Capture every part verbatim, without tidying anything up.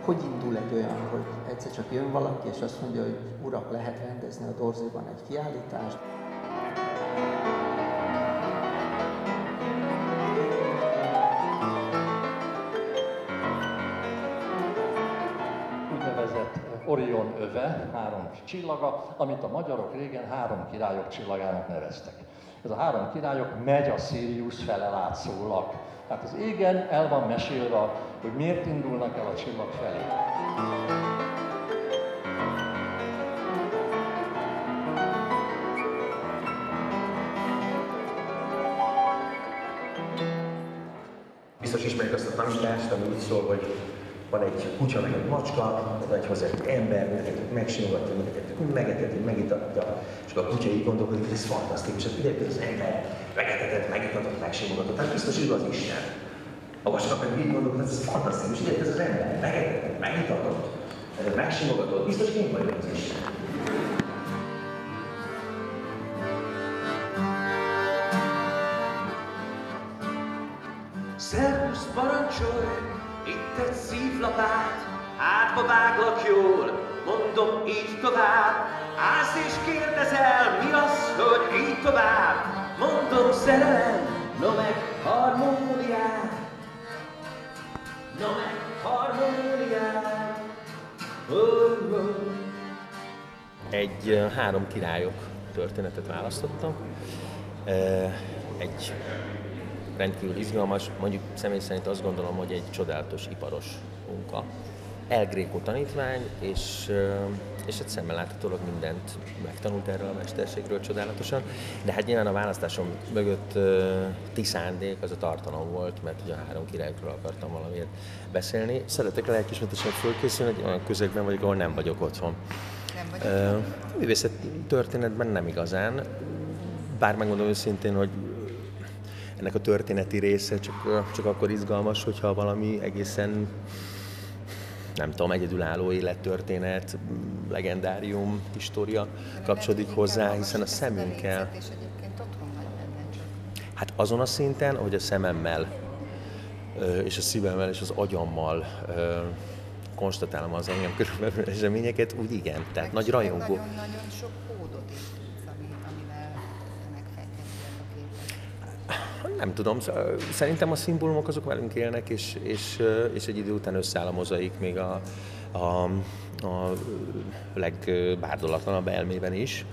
hogy indul egy olyan, hogy egyszer csak jön valaki, és azt mondja, hogy urak, lehet rendezni a Dorzéban egy kiállítást. Úgynevezett Orion öve, három csillaga, amit a magyarok régen három királyok csillagának neveztek. Ez a három királyok megy a Sirius fele látszólag. Tehát az égen el van mesélve, hogy miért indulnak el a csillag felé. Biztos ismerik azt a tanítást, ami úgy szól, hogy van egy kutya, meg egy macska, oda egy hozzá egy ember, mindeket megsimogatja, mindeket megeteti, megitatja, és a kutya így gondolkodik, hogy ez fantasztikus, és ugye az ember megetetett, megitatott, megsimogatott, tehát biztos igaz Isten. A macska pedig így gondolkodik, hogy ez fantasztikus, ugye ez az ember megetetett, megitatott, megsimogatott, biztos én vagyok az Isten. Szervusz, parancsolj, itt egy szívlapát, hátba váglak jól, mondom így tovább. Állsz és kérdezel, mi az, hogy így tovább? Mondom szerelem, no meg harmóniát, no meg harmóniát. Oh, oh. Egy uh, három királyok történetet választottam. Uh, egy rendkívül izgalmas, mondjuk személy szerint azt gondolom, hogy egy csodálatos iparos munka. El Greco tanítvány, és, és egy szemmel láthatólag mindent megtanult erről a mesterségről csodálatosan, de hát nyilván a választásom mögött ti szándék az a tartalom volt, mert ugye a három királyokról akartam valamiért beszélni. Szeretek lelkismertesen fölkészülni, egy olyan közegben vagyok, ahol nem vagyok otthon. Nem vagyok otthon? Művészet történetben nem igazán, bár megmondom őszintén, hogy ennek a történeti része csak, csak akkor izgalmas, hogyha valami egészen, nem tudom, egyedülálló élettörténet, legendárium, história kapcsolódik hozzá, hiszen a szemünkkel. És egyébként otthon vagy benne csak. Hát azon a szinten, hogy a szememmel, és a szívemmel, és az agyammal konstatálom az engem körülbelül eseményeket, úgy igen, tehát nagy rajongó. Nagyon-nagyon sok kódot építsz, amivel megfejthetőek a képek. Nem tudom, szerintem a szimbólumok azok velünk élnek, és, és, és egy idő után összeáll a mozaik még a, a, a legbárdulatlanabb elmében is.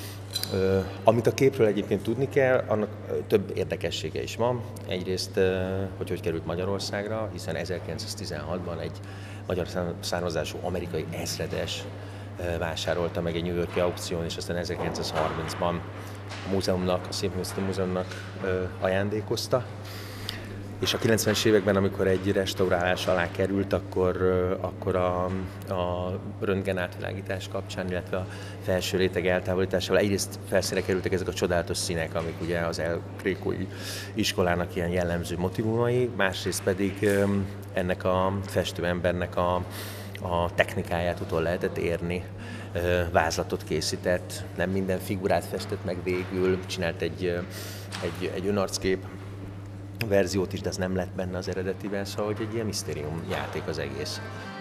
Amit a képről egyébként tudni kell, annak több érdekessége is van. Egyrészt, hogy hogy került Magyarországra, hiszen ezerkilencszáztizenhatban egy magyar származású amerikai ezredes vásárolta meg egy New York-i aukción, és aztán ezerkilencszázharmincban a múzeumnak, a Szépművészeti Múzeumnak ajándékozta. És a kilencvenes években, amikor egy restaurálás alá került, akkor, akkor a, a röntgen átvilágítás kapcsán, illetve a felső réteg eltávolításával egyrészt felszínre kerültek ezek a csodálatos színek, amik ugye az El Grécói iskolának ilyen jellemző motivumai, másrészt pedig ennek a festőembernek a, a technikáját utol lehetett érni. Vázlatot készített, nem minden figurát festett meg végül, csinált egy, egy, egy önarckép verziót is, de ez nem lett benne az eredetiben, szóval hogy egy ilyen misztérium játék az egész.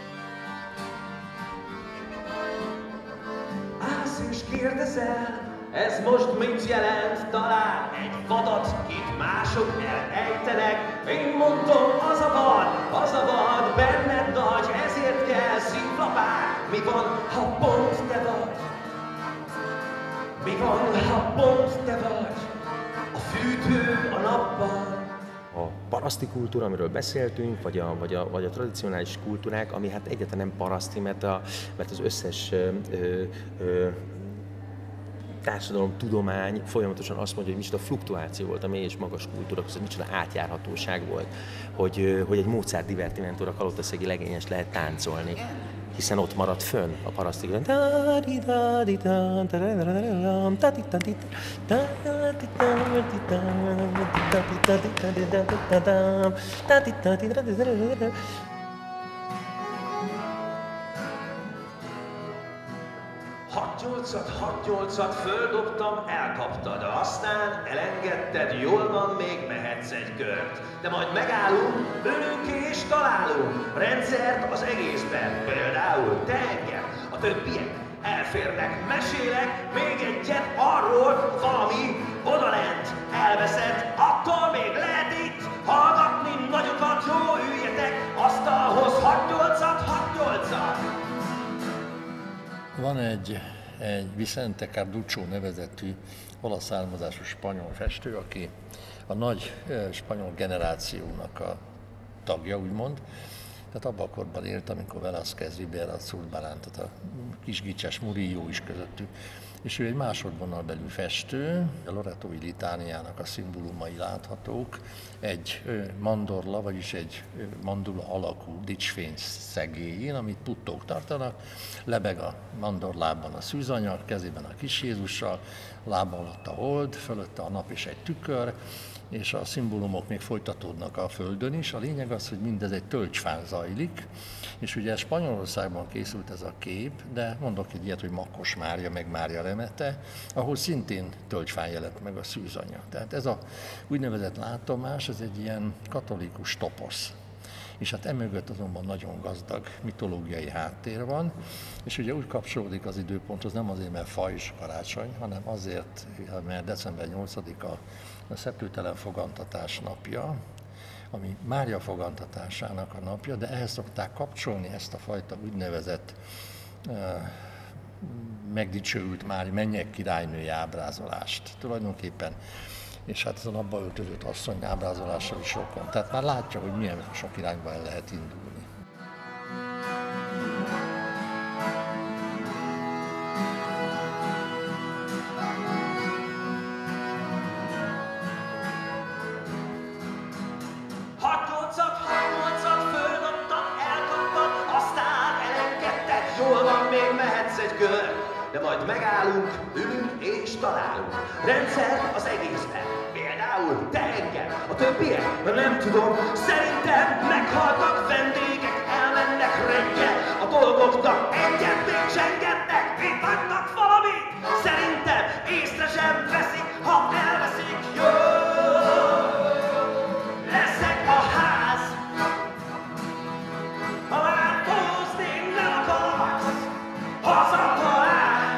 Állsz és kérdezel, ez most mit jelent? Talán egy vadat, itt mások elejtenek. Én mondom, az a vad, az a vad benned nagy, ezért kell szívlapát. Mi van, ha pont te vagy? Mi van, ha pont te vagy? A fűtő a nappal. A paraszti kultúra, amiről beszéltünk, vagy a, vagy a, vagy a tradicionális kultúrák, ami hát egyáltalán nem paraszti, mert, a, mert az összes ö, ö, társadalom, tudomány folyamatosan azt mondja, hogy micsoda fluktuáció volt a mély és magas kultúra között, micsoda átjárhatóság volt, hogy, hogy egy Mozart divertimentóra kalotaszegi legényes lehet táncolni, hiszen ott maradt fönn a paraszti. Hat-nyolcat, hat-nyolcat földobtam, elkaptad, aztán elengedted, jól van, még mehetsz egy kört. De majd megállunk, ülünk és találunk rendszert az egészben. Például te engem, a többiek elférnek, mesélek még egyet arról, valami odalent elveszett. Attól még lehet itt hallgatni nagyokat, jó üljetek, asztalhoz hat nyolcat, hat nyolcat. Van egy, egy Vicente Carduccio nevezetű olasz származású spanyol festő, aki a nagy spanyol generációnak a tagja, úgymond. Tehát abban a korban élt, amikor Velázquez, Ribera, Zurbarán, tehát a kis Gicses, Murillo is közöttük. És ő egy másodvonal belül festő, a Loretói litániának a szimbólumai láthatók, egy mandorla, vagyis egy mandula alakú dicsfény szegélyén, amit puttók tartanak, lebeg a mandorlában a szűzanyag, kezében a kis Jézussal, lába alatt a hold, fölötte a nap és egy tükör, és a szimbólumok még folytatódnak a földön is. A lényeg az, hogy mindez egy tölcsfán zajlik, és ugye Spanyolországban készült ez a kép, de mondok egy ilyet, hogy Makkos Mária meg Mária Remete, ahol szintén tölcsfán jelent meg a szűzanya. Tehát ez a úgynevezett látomás, ez egy ilyen katolikus toposz. És hát emögött azonban nagyon gazdag mitológiai háttér van, és ugye úgy kapcsolódik az időponthoz, nem azért, mert fa és karácsony, hanem azért, mert december nyolcadika a szeptőtelen fogantatás napja, ami Mária fogantatásának a napja, de ehhez szokták kapcsolni ezt a fajta úgynevezett uh, megdicsőült Mária, mennyek királynői ábrázolást tulajdonképpen, és hát ez a napba öltözött asszony ábrázolással is sok van. Tehát már látja, hogy milyen sok irányba el lehet indulni. De majd megállunk, ülünk és találunk rendszer az egészben. Például te engem, a többiek, nem tudom, szerintem meghaltak vendégek, elmennek reggel, a dolgoknak egyet még csengetnek, itt hagynak valamit, szerintem észre sem veszik, ha elveszik, jó, leszek a ház, ha már fózni nem akarsz, hazatalálsz.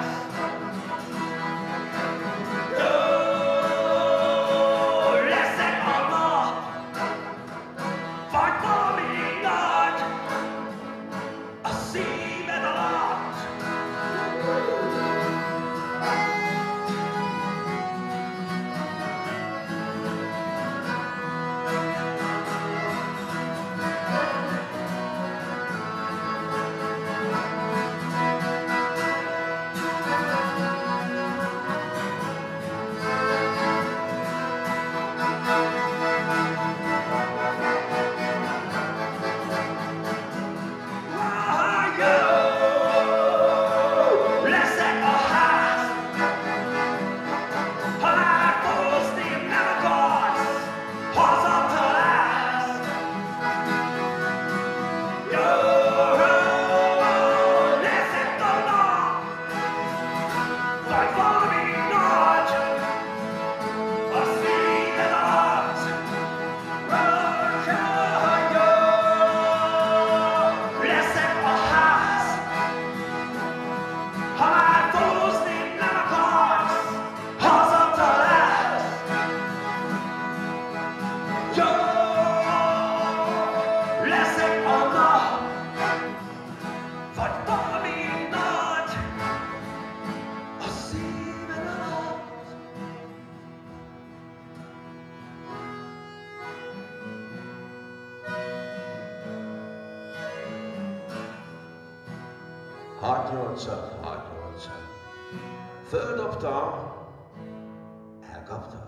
hat nyolcad, hat nyolcad. Földobta, elkapta.